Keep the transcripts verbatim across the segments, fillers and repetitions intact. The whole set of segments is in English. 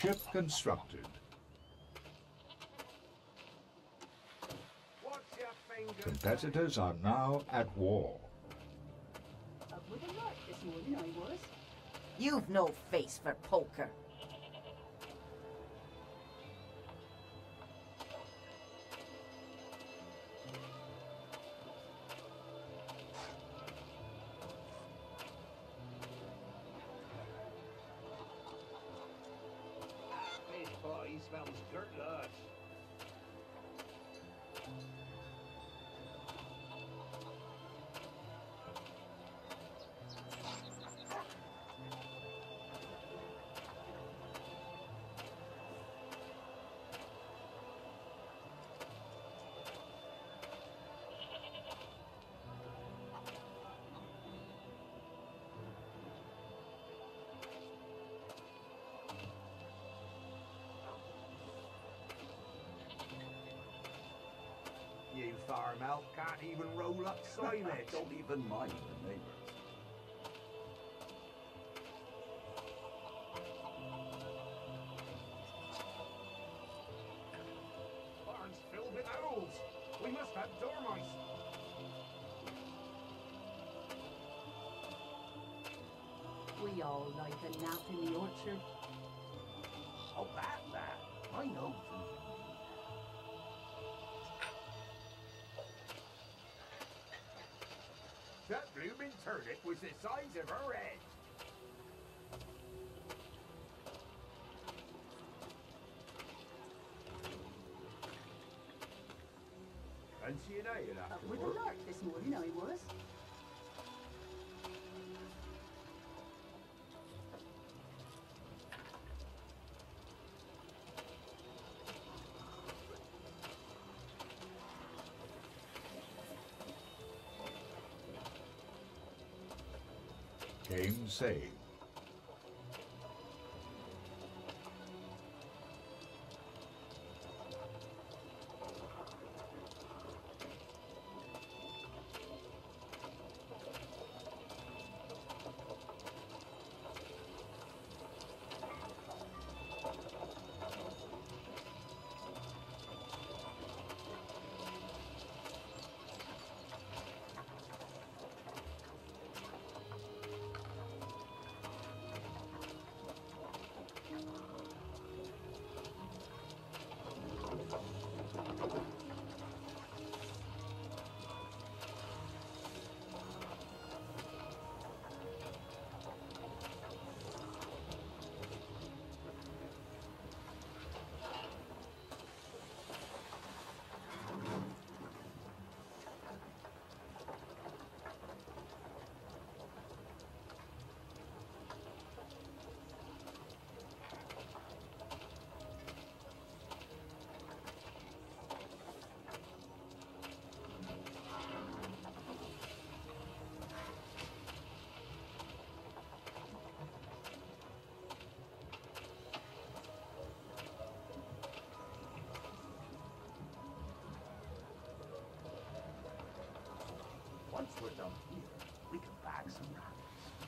Ship constructed. Competitors are now at war. Up with a lark this morning, I was. You've no face for poker. This boy smells good lush. You farm elk can't even roll up silage. Don't even mind the neighbors. Barn's filled with owls. We must have dormice. We all like a nap in the orchard. Oh, that lad. I know food. That blooming turnip was the size of her head. Fancy an ale Up after with a work? lark this morning, I was. Game saved. Once we're done here, we can bag some rabbits.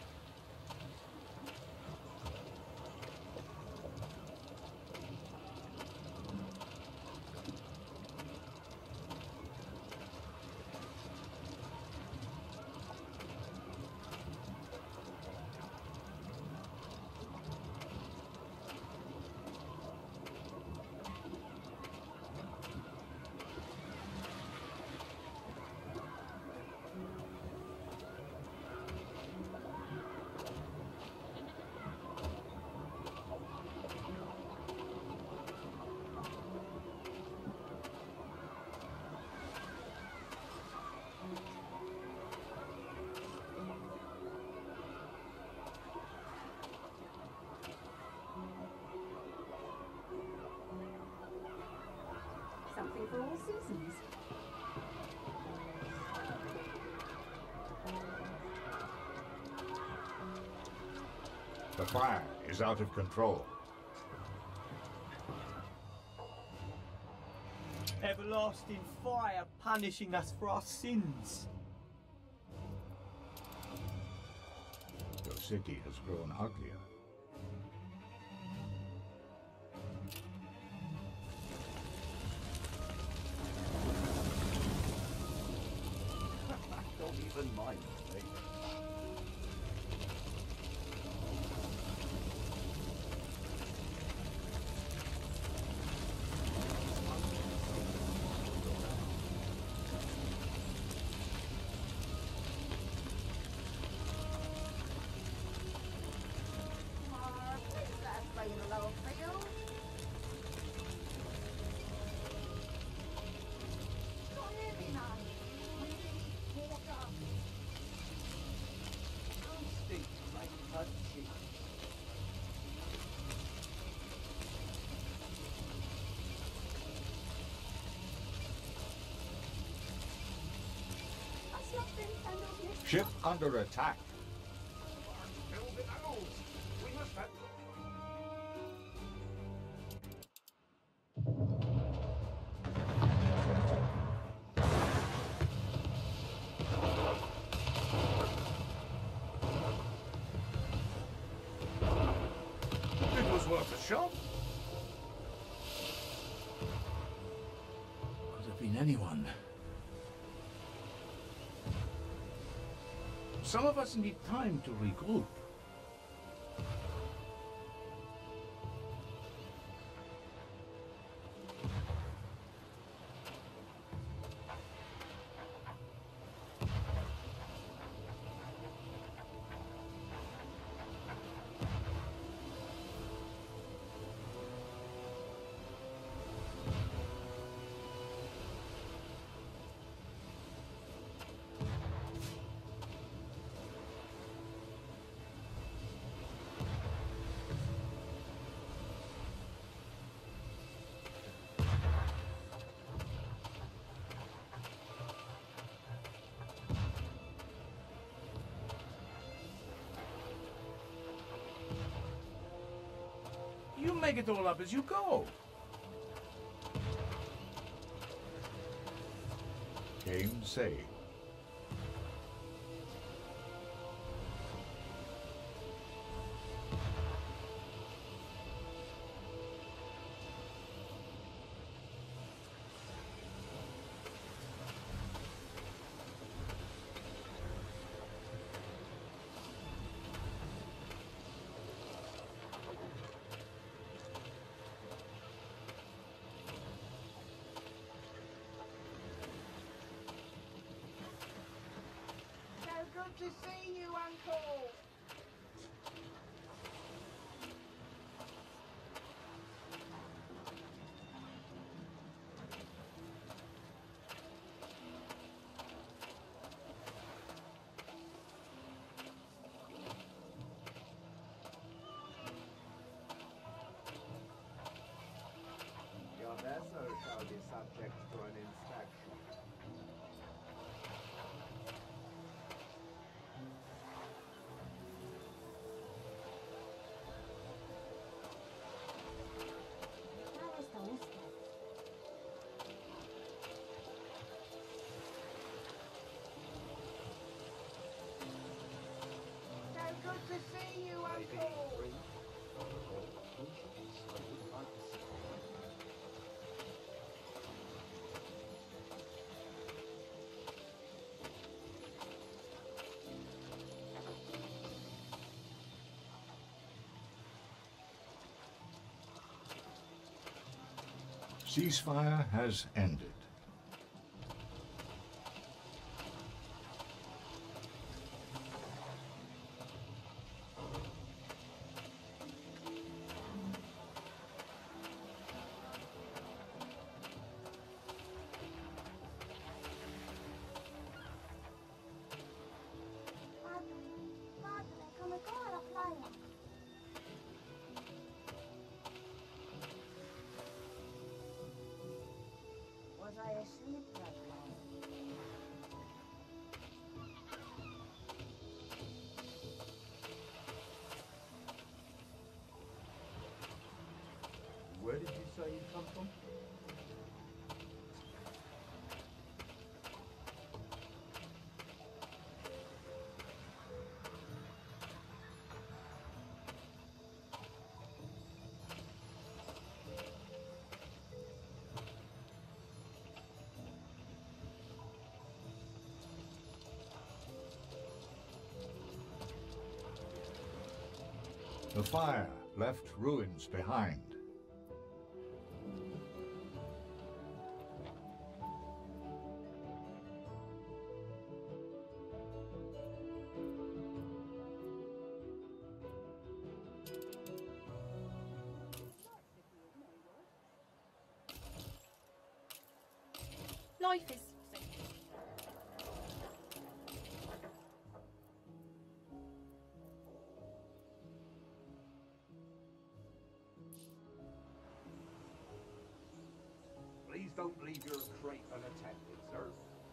Something for all seasons. The fire is out of control. Everlasting fire punishing us for our sins. Your city has grown uglier. Open mind, mate. Ship under attack. Filled with owls. We must have... It was worth a shot. Could have been anyone. Some of us need time to regroup. You make it all up as you go. Game say. Good to see you, Uncle. Your vessel shall be subject to an inspection. Good to see you, Uncle. Ceasefire has ended. Was I asleep that long? Where did you say you come from? The fire left ruins behind. Life is... Please don't leave your crate unattended, sir.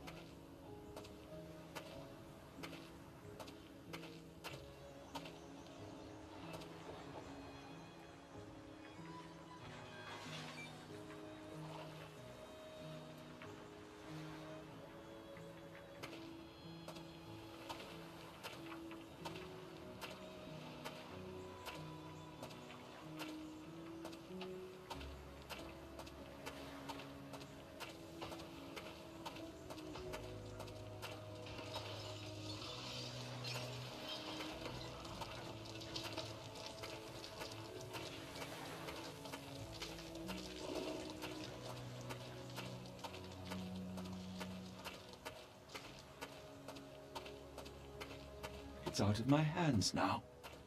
It's out of my hands now.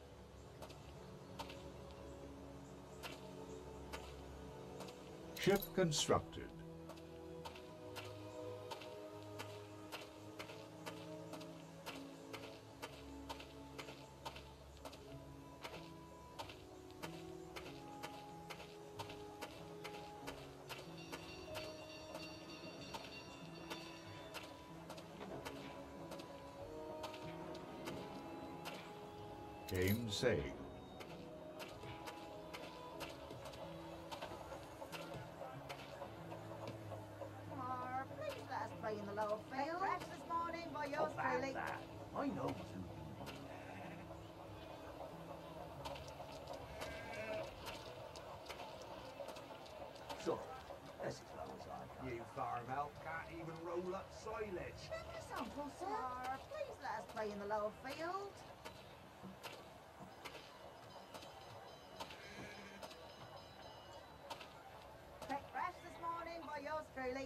Ship constructed. Game saved. Mar, please let us play in the lower field. Fresh this morning by yours Oh, that, truly. that. I know. So, as close as I can. You farm out can't even roll up silage. This uncle, Mar, please let us play in the lower field. Fresh this morning by yours truly.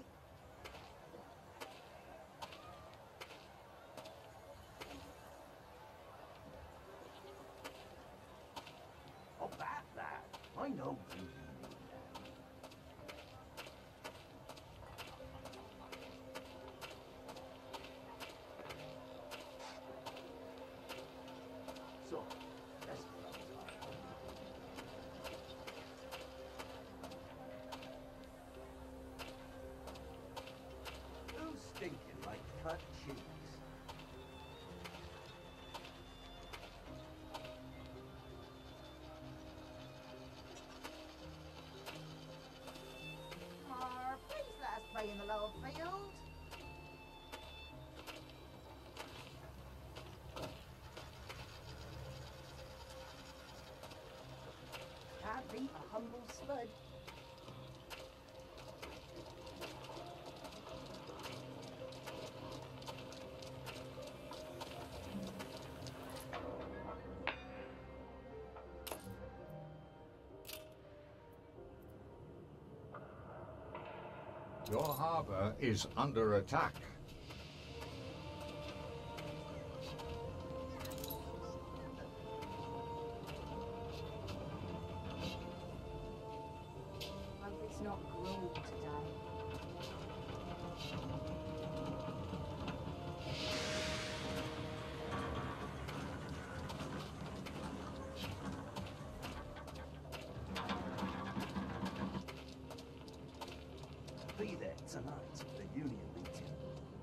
Oh, that, that. I know. So, as close as I can. Who's stinking like cut cheese? Mar, please let us play in the lower field. Can't beat a humble spud. Your harbor is under attack. Hope it's not gruel today. Be there tonight at the Union meeting.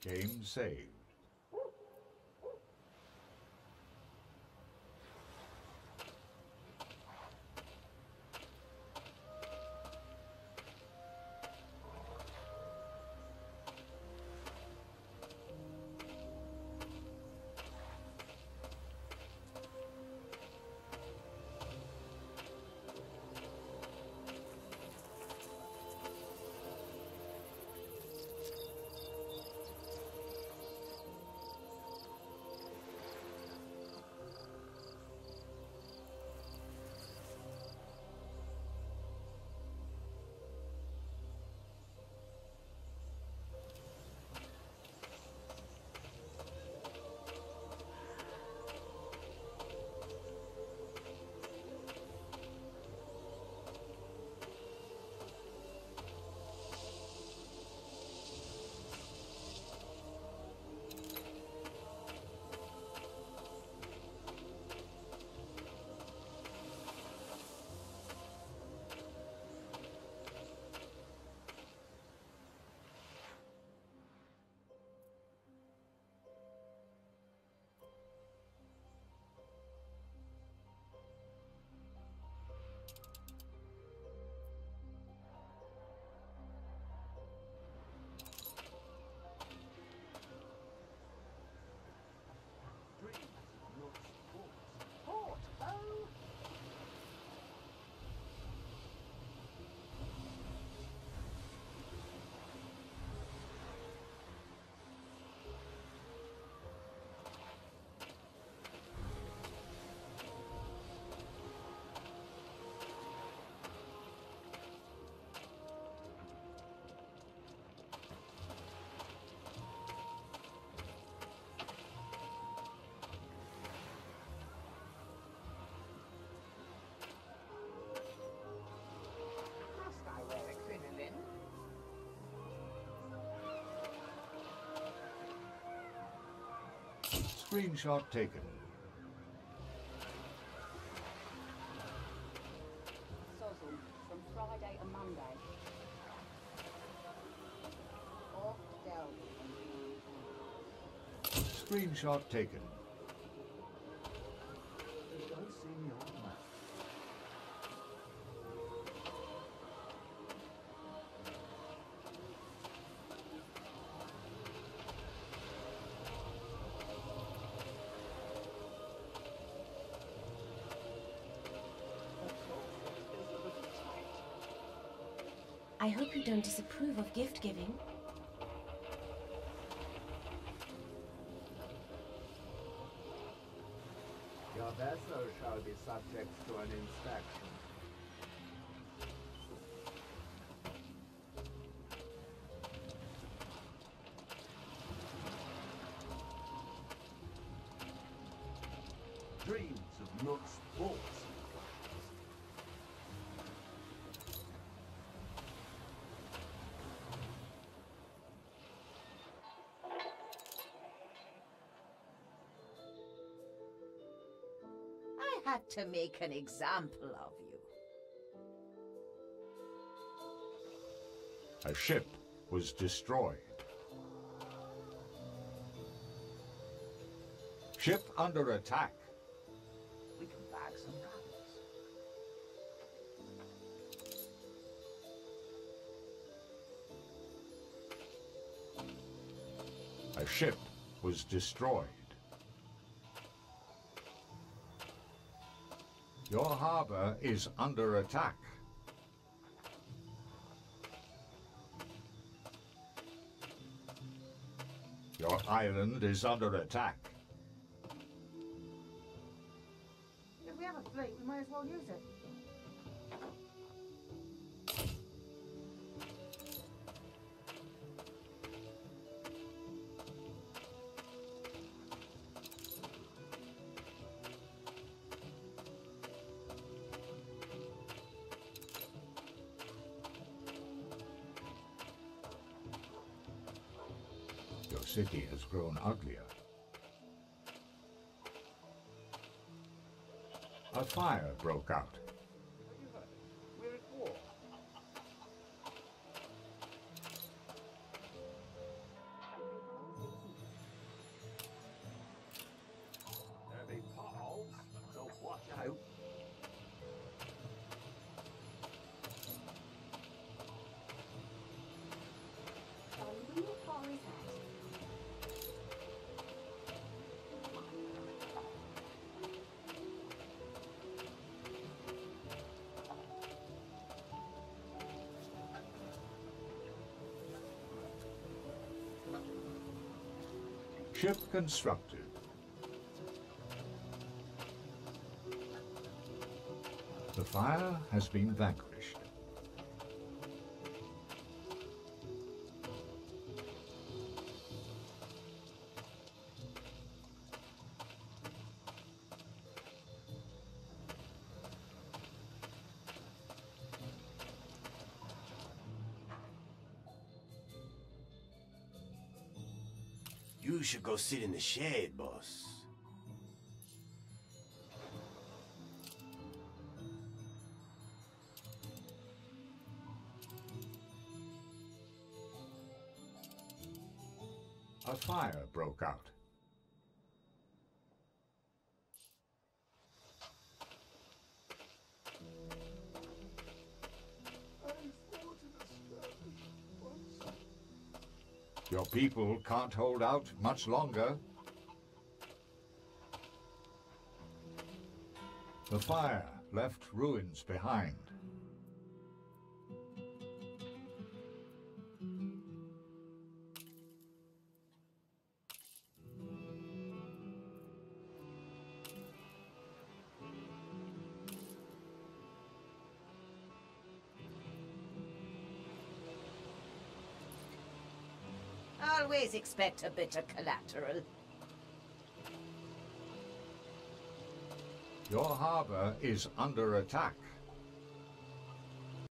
Game saved. Screenshot taken. Sozzle from Friday and Monday. Off down. Screenshot taken. You don't see me on the map. I hope you don't disapprove of gift giving. Your vessel shall be subject to an inspection. Dreams of nuts, bolts. I had to make an example of you. A ship was destroyed. Ship under attack. We can bag some rabbits. A ship was destroyed. Your harbor is under attack. Your island is under attack. If we have a fleet, we might as well use it. Your city has grown uglier. A fire broke out. We're at war. Ship constructed. The fire has been vanquished. You should go sit in the shade, boss. A fire broke out. Your people can't hold out much longer. The fire left ruins behind. Always expect a bit of collateral. Your harbor is under attack.